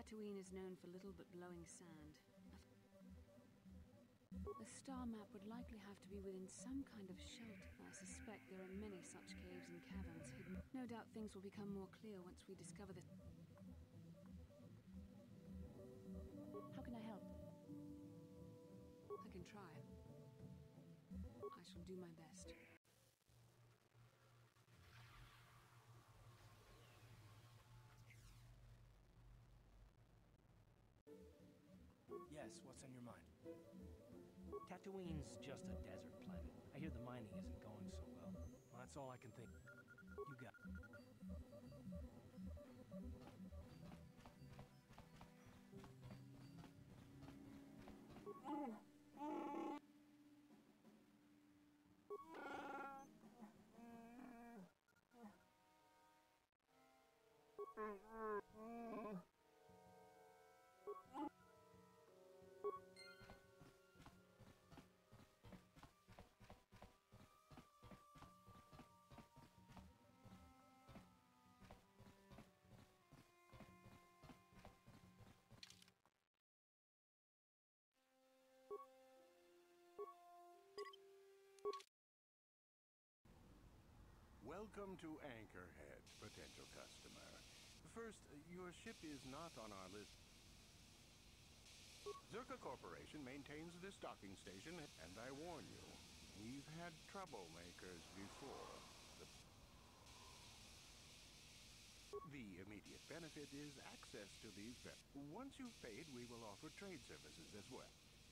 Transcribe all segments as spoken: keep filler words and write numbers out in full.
Tatooine is known for little but blowing sand. The star map would likely have to be within some kind of shelter. I suspect there are many such caves and caverns hidden. No doubt things will become more clear once we discover the... How can I help? I can try. I shall do my best. Yes, what's on your mind? Tatooine's just a desert planet. I hear the mining isn't going so well. Well, that's all I can think. You got... Welcome to Anchorhead, potential customer. First, your ship is not on our list. Czerka Corporation maintains this docking station, and I warn you, we've had troublemakers before. The, the immediate benefit is access to these vessels. Once you've paid, we will offer trade services as well.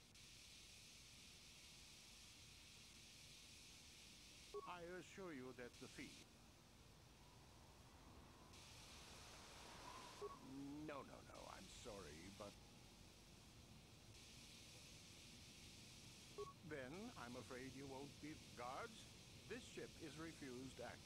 I assure you that the fee... No, no, no, I'm sorry, but... Then, I'm afraid you won't be... Guards, this ship is refused access.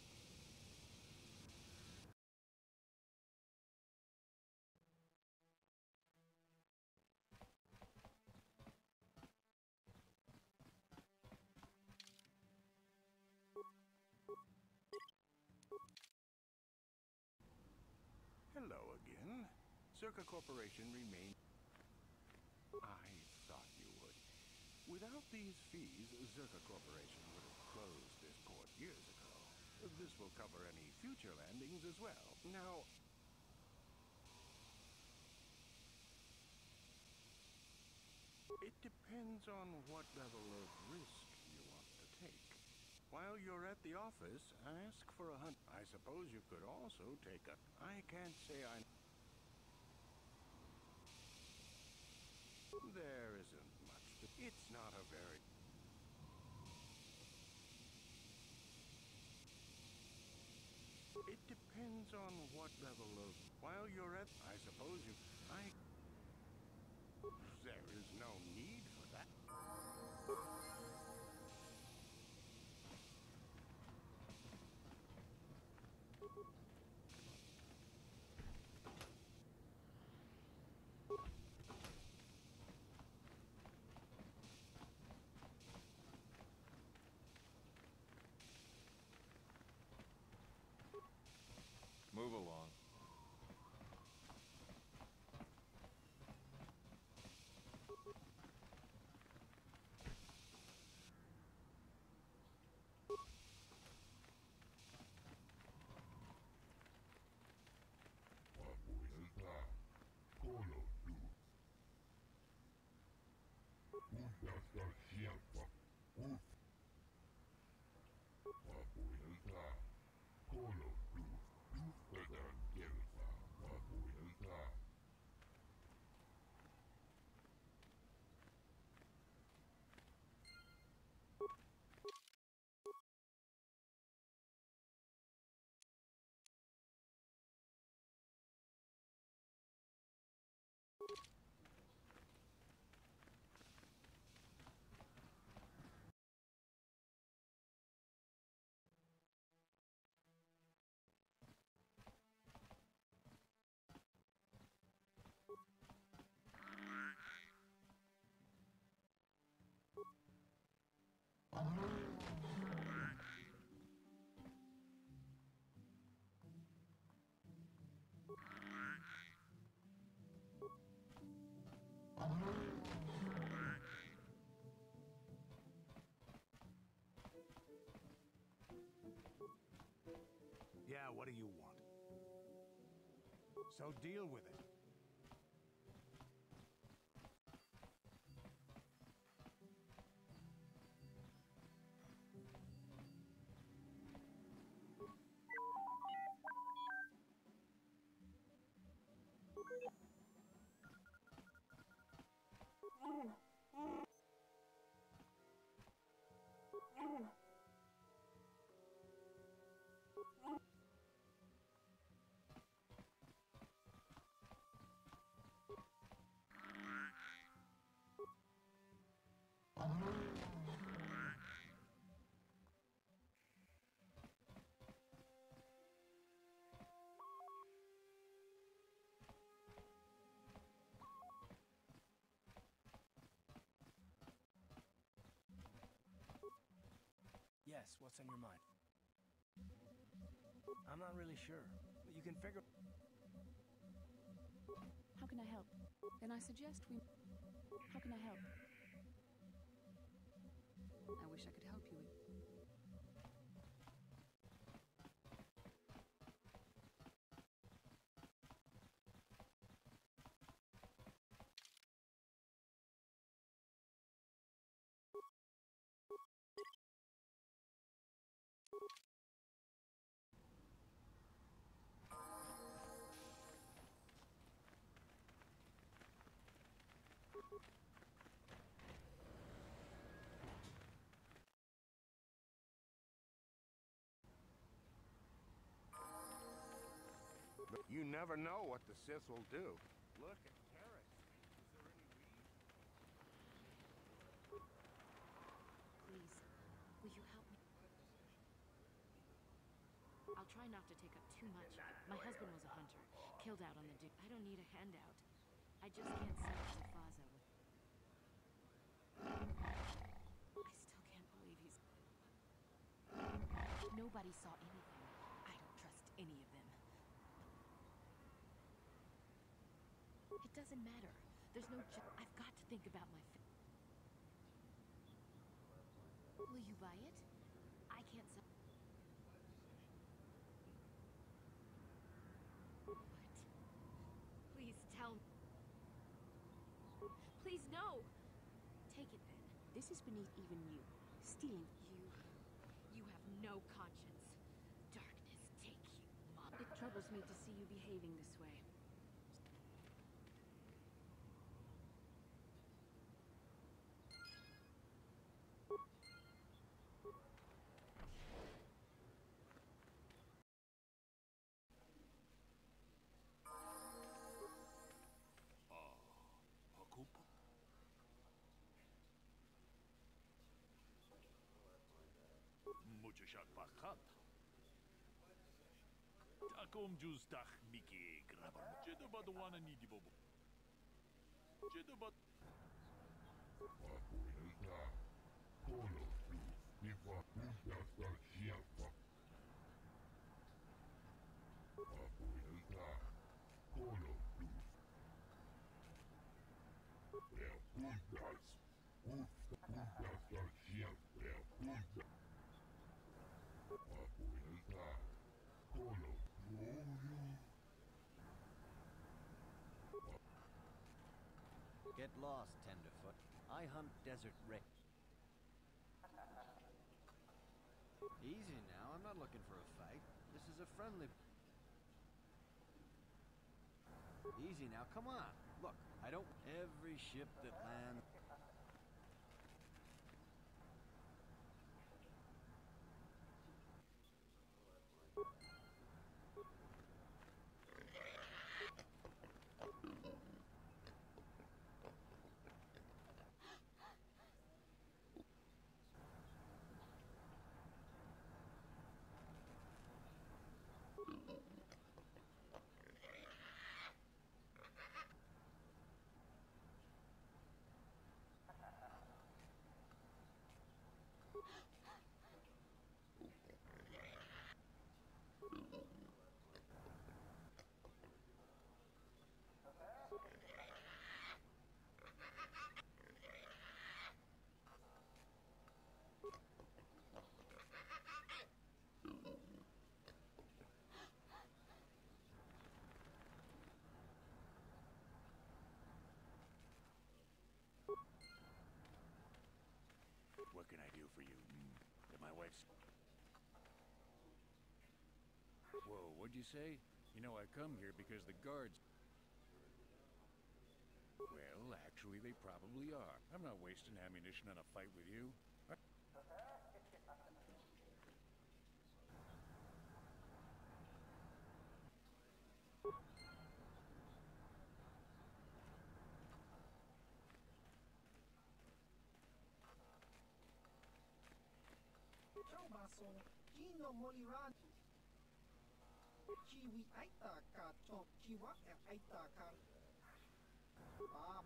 Hello again. Czerka Corporation remains... I thought you would. Without these fees, Czerka Corporation would have closed this port years ago. This will cover any future landings as well. Now... It depends on what level of risk you want to take. While you're at the office, ask for a hunt. I suppose you could also take a... I can't say I... There isn't much to... It's not a very... It depends on what level of... While you're at... I suppose you... I... There is no need for that. Move along. Now what do you want? So deal with it. Yes, what's on your mind? I'm not really sure, but you can figure... How can I help? Then I suggest we... How can I help? I wish I could help you with... You never know what the Sith will do. Look at terrace. Is there any reason? Please, will you help me? I'll try not to take up too much. My husband was a hunter, killed out on the dude. I don't need a handout. I just can't sell to Faza with... I still can't believe he's... Nobody saw anything. I don't trust any of them. It doesn't matter. There's no... Ju- I've got to think about my... Fa- Will you buy it? I can't sell... What? Please tell me. Please, no! Take it then. This is beneath even you. Stealing. You... You have no conscience. Darkness take you, Mom. It troubles me to see you behaving this way. Takom justach Mickey Grabber. Jedobad wana nidi bobo. Jedobad. Get lost, Tenderfoot. I hunt desert red. Easy now, I'm not looking for a fight. This is a friendly... Easy now, come on. Look, I don't... Every ship that lands... What can I do for you? Mm. Did my wife's... Whoa, what'd you say? You know, I come here because the guards... Well, actually, they probably are. I'm not wasting ammunition on a fight with you. I... Baso, Kino Moliran, Kiwi Aita Ka Chok Kiwa Aita Ka Bob.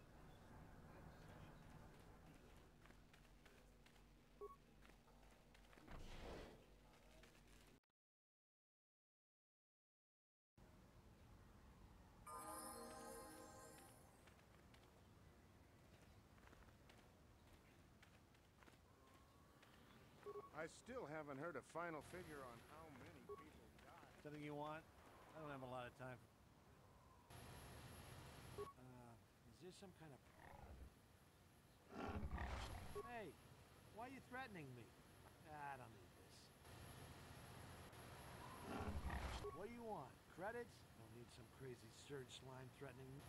I still haven't heard a final figure on how many people died. Something you want? I don't have a lot of time. Uh, is there some kind of... Hey, why are you threatening me? I don't need this. What do you want? Credits? Don't need some crazy surge slime threatening me.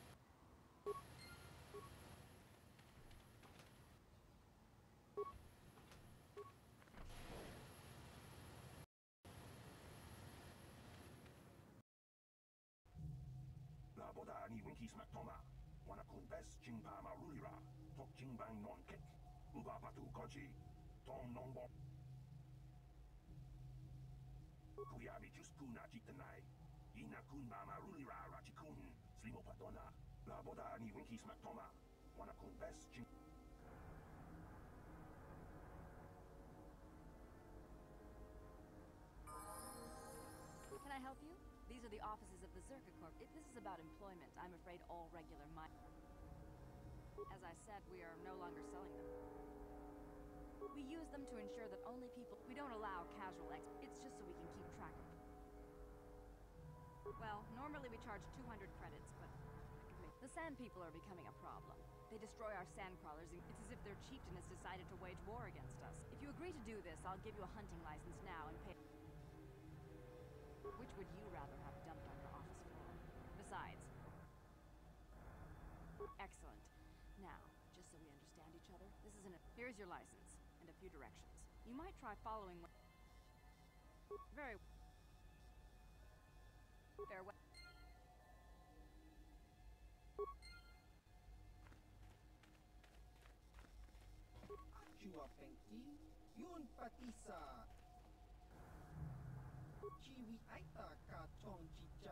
Bodani Winkis Matoma, Wanakun Best Jingpa Marulira, Tok Jingbang Non Kik, Ubapatu Koji, Tom Nombo Kuyabi Juskuna Jitanai, Inakun Marulira Rachikun, Slimo Patona, La Bodani Winkis Matoma, Wanakun Best Jing. Can I help you? These are the offices of the Czerka Corporation. If this is about employment, I'm afraid all regular mi- As I said, we are no longer selling them. We use them to ensure that only people... We don't allow casual ex... It's just so we can keep track of them. Well, normally we charge two hundred credits, but... The sand people are becoming a problem. They destroy our sand crawlers, and it's as if their chieftain has decided to wage war against us. If you agree to do this, I'll give you a hunting license now and pay... Which would you rather have dumped on your office floor? Besides... Excellent. Now, just so we understand each other, this is an... Here's your license, and a few directions. You might try following... Very... Farewell. Chua Penki, Yun Patisa, Kiwi Aita Ka Chong Chicha.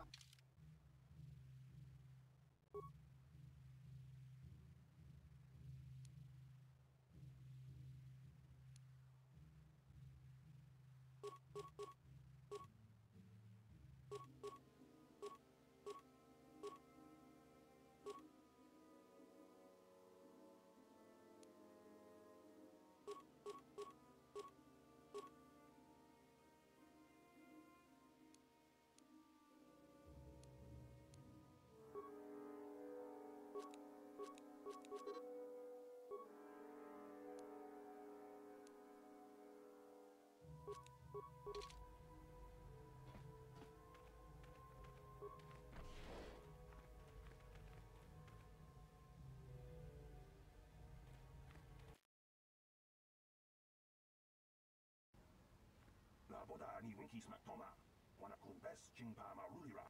La Bodani Winkis Matoma, Wanakun Best Jingpa Marulira.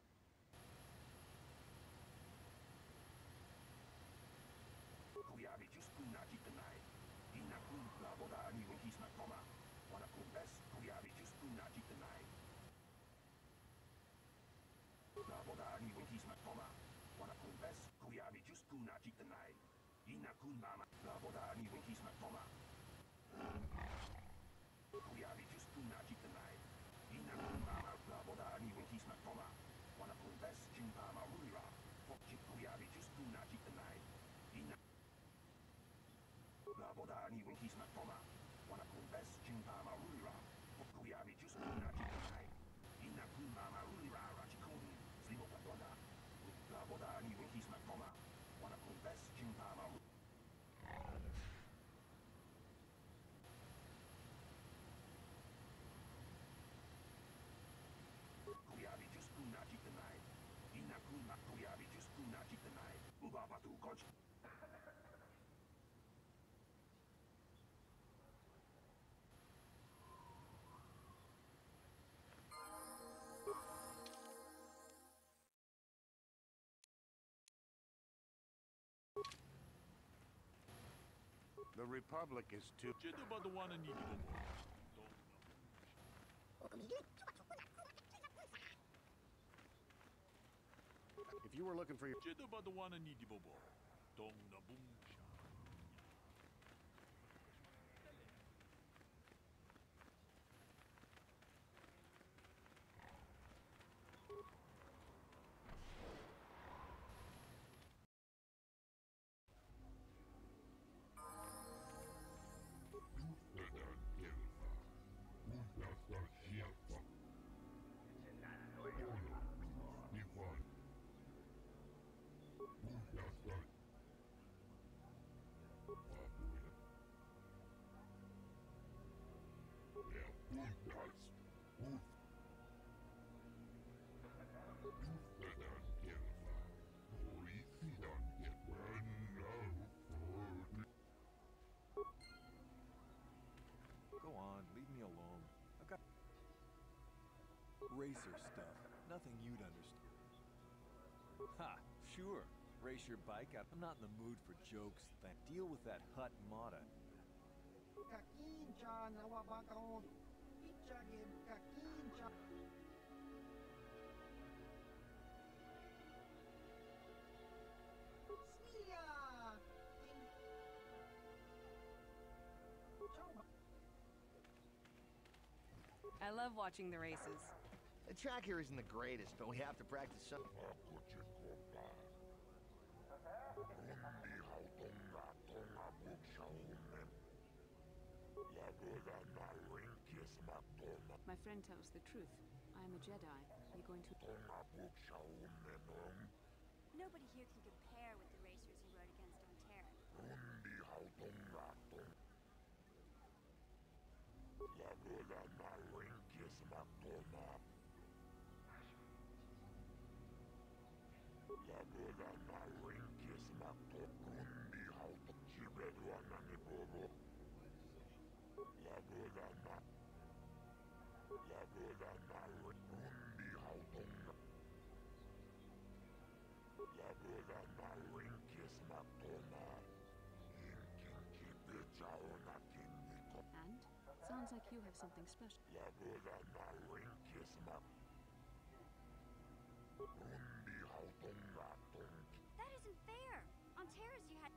Kuyabi Juskuna Jitanai, Inakun La Bodani Winkis Matoma, Wanakun Best Kuyabi Juskuna Jitanai. La Bodani Winkis Matoma, Wanakun Best Kuyabi Juskuna Jitanai, Inakun Mama, La Bodani Winkis Matoma. Kuyabi Juskuna Jitanai, Inakun Mama, La Bodani Winkis Matoma, Wanakun Best Jingpa Marulira, Fokchik Kuyabi Juskuna Jitanai, Ina La Bodani Winkis Matoma, Wanakun Best Jingpa Marulira, Kuyabi Juskuna Jitanai, Inakun Mama Rulira Rachikun, Slimo Patona, La Bodani Winkis Matoma, Wanakun Best Jingpa Marulira. Watch. The Republic is too... If you were looking for your... Go on, leave me alone. I've got racer stuff. Nothing you'd understand. Ha! Sure. Race your bike out. I'm not in the mood for jokes. Then deal with that hut Mata. Kakincha nawabakaon. Pichagim kakincha. Slia. I love watching the races. The track here isn't the greatest, but we have to practice some. My friend tells the truth. I am a Jedi. Are you going to... Nobody here can compare with the racers you rode against on Terra. And? Sounds like you have something special. That isn't fair! On Terra's you had...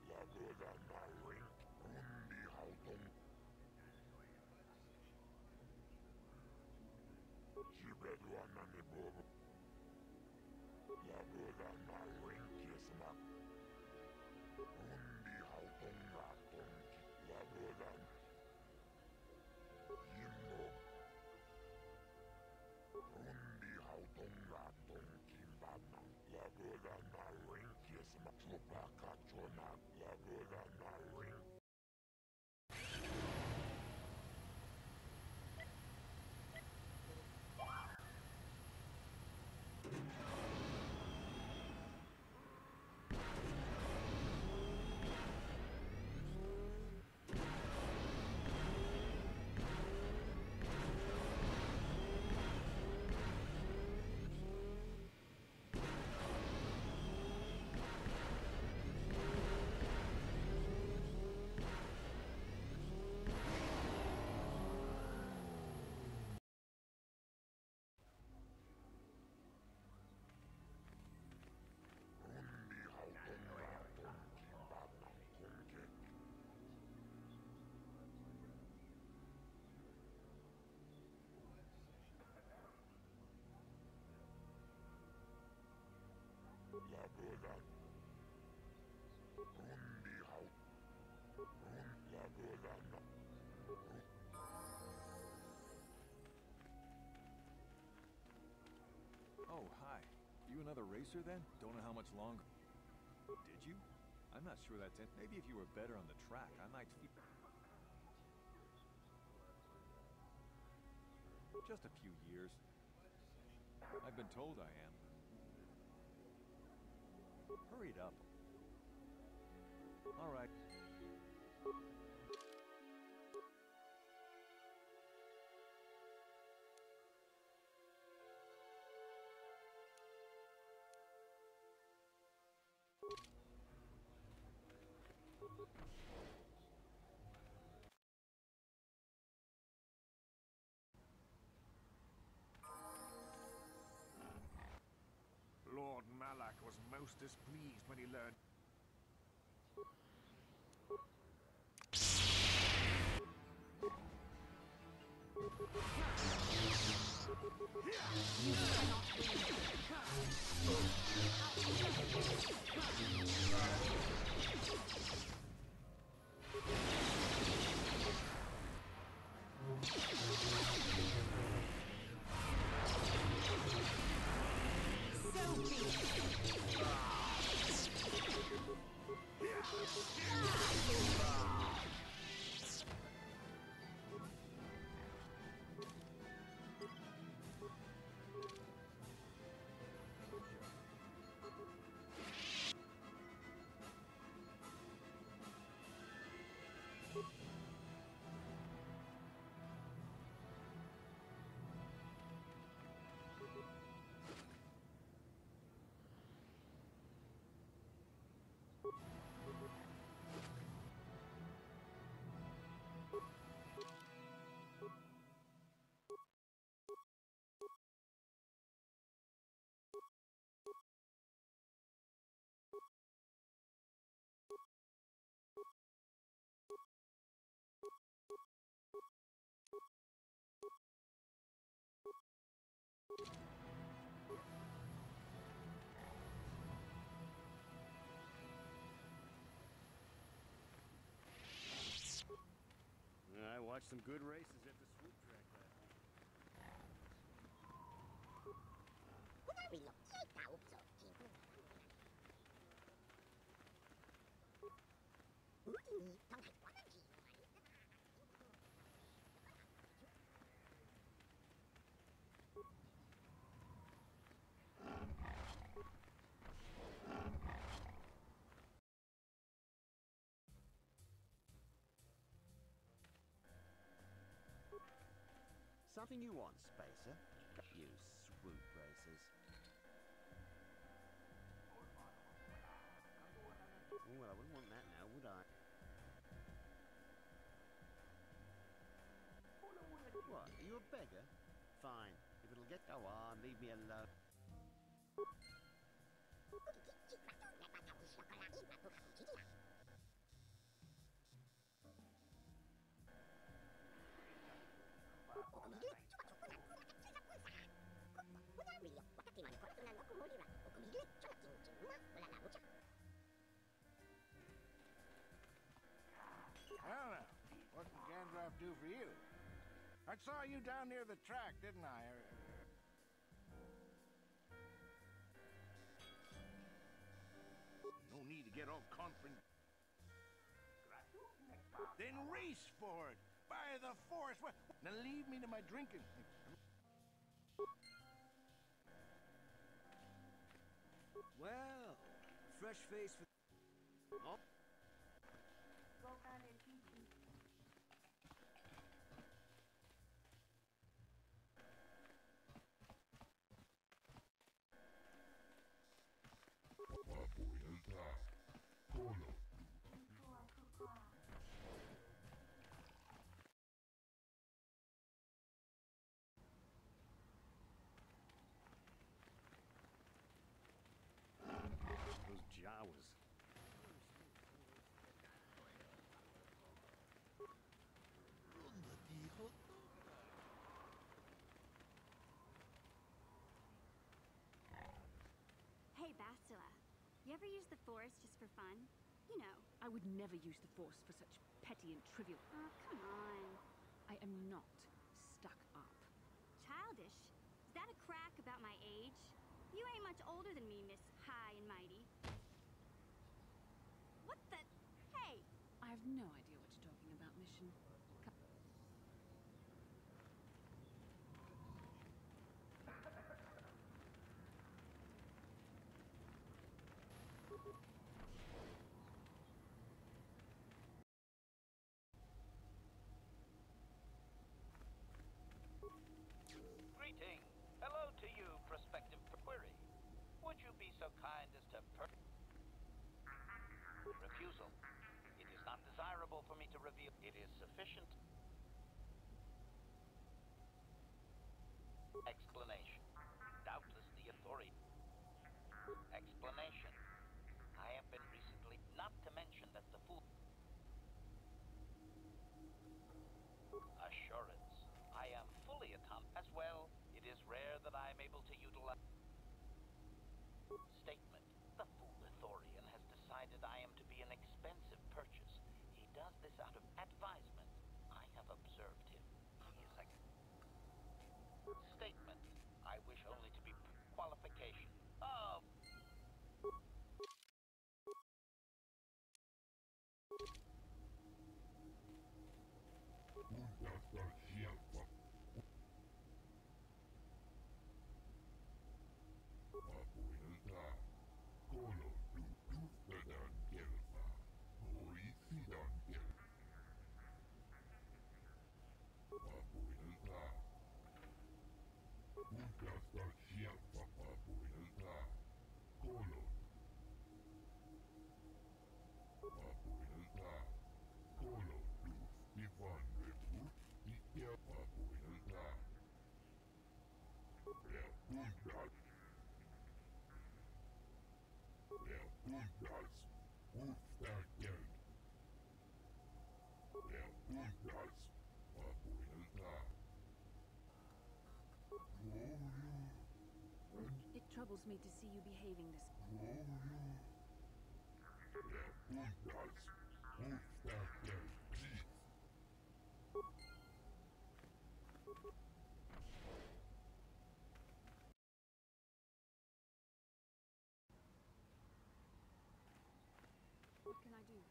Oh, hi. You another racer then? Don't know how much longer. Did you? I'm not sure that's it. Maybe if you were better on the track, I might feel... Just a few years. I've been told I am. Hurry it up. All right. Lord Malak was most displeased when he learned. I watched some good races at the Swoop track last week. Something you want, Spacer? You Swoop racers. Oh, well, I wouldn't want that now, would I? What, are you a beggar? Fine. If it'll get... Go on, leave me alone. Well, now, what can Gandalf do for you? I saw you down near the track, didn't I? No need to get all confident. Then race for it! By the force! What? Now leave me to my drinking. Well, fresh face for... Oh. Those Jawas. Hey, Bastila. You ever use the Force just for fun? You know. I would never use the Force for such petty and trivial... Oh, come on. I am not stuck up. Childish? Is that a crack about my age? You ain't much older than me, Miss High and Mighty. What the... Hey! I have no idea what you're talking about, Mission. Come me to reveal. It is sufficient. Explanation. Doubtless the authority. Explanation. I have been recently, not to mention that the fool. Assurance. I am fully accomplished. As well, it is rare that I am able to utilize. Statement. The fool Ithorian has decided I am to be an expensive purchase. He does this out of advisement. I have observed him. He is a... Statement. I wish only to be qualification. Oh. It troubles me to see you behaving this. What can I do?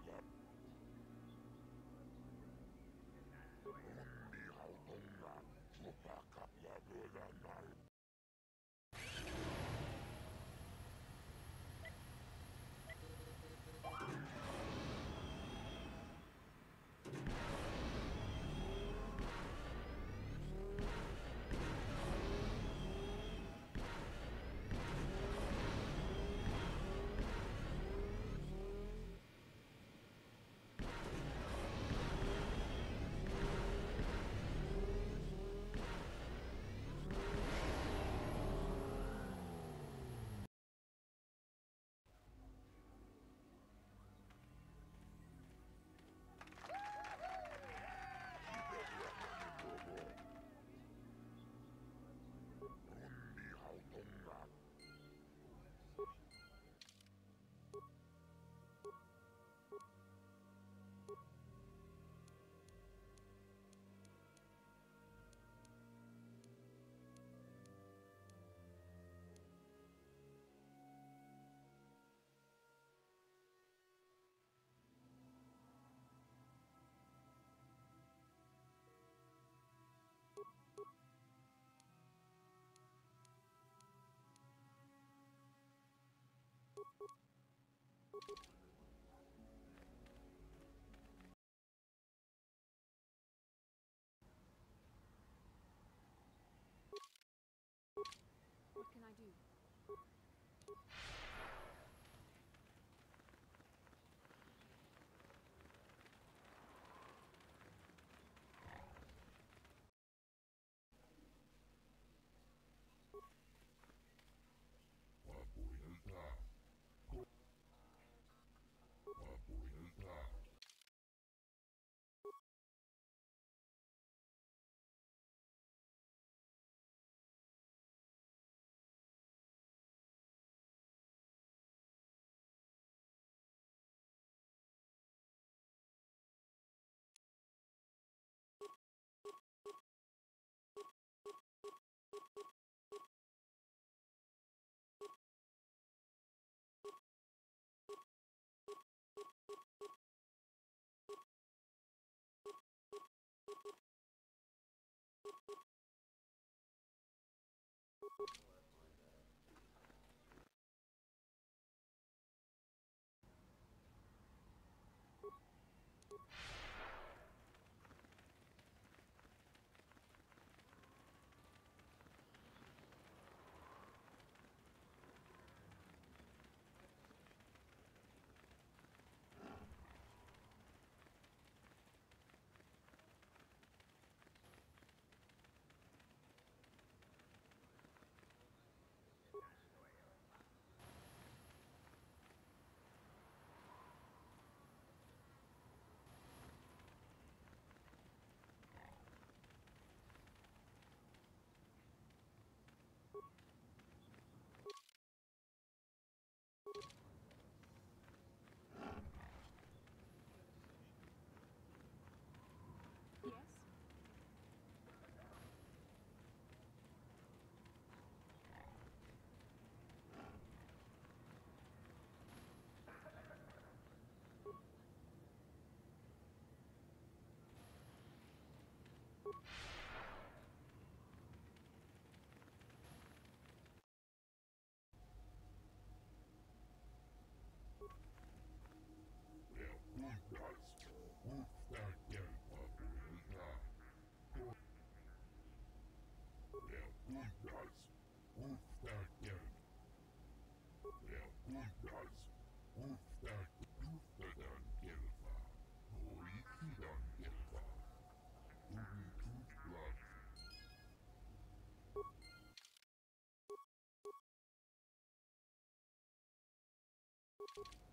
What can I do? Yes? You